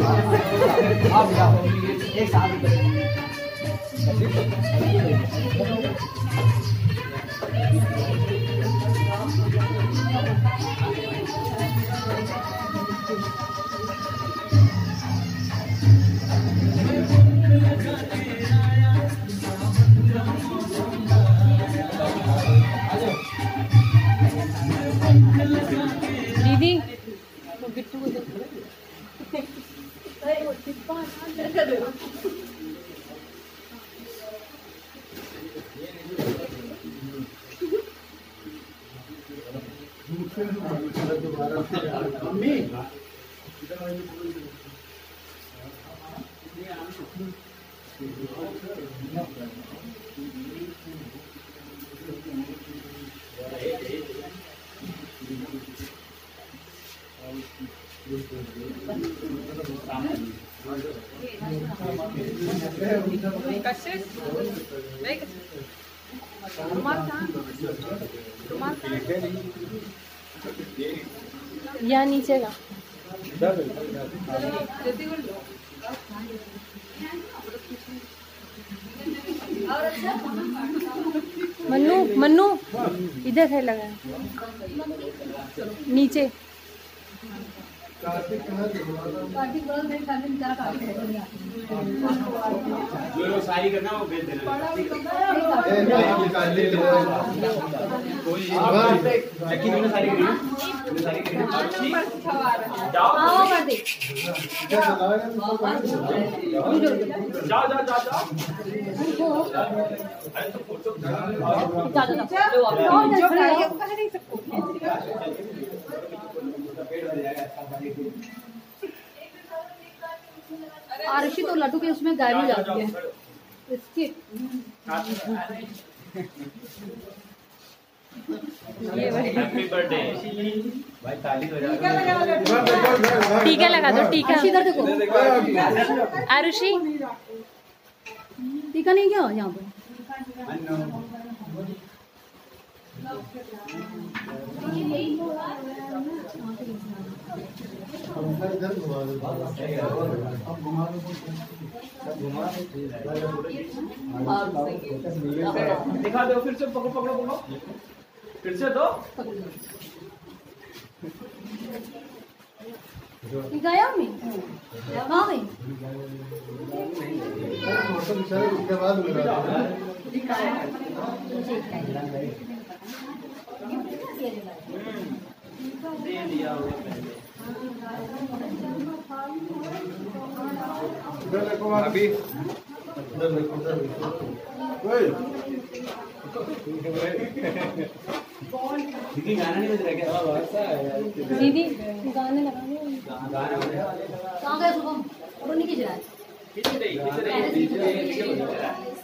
आप जाओ एक साथ दीदी तो बिट्टू को या नीचे का मन्नू मन्नू इधर है लगा नीचे जो सारी करना वो भेज देना जबकि तुमने सारी करी जाओ जाओ जाओ जाओ आरशी तो लड्डू के उसमें गायब हो जाती है इसकी हैप्पी बर्थडे भाई ताली बजा टीका लगा दो टीका इधर देखो आरुषि टीका नहीं क्या यहाँ पे दिखा दो फिर से पकड़ो पकड़ो पकड़ो फिर से दो टीका आया मैं कहाँ गई दे दिया अभी दीदी गाना नहीं बज रहा क्या दीदी गाने लगाने गाना कहाँ गए सुबह और नहीं खींच रहा है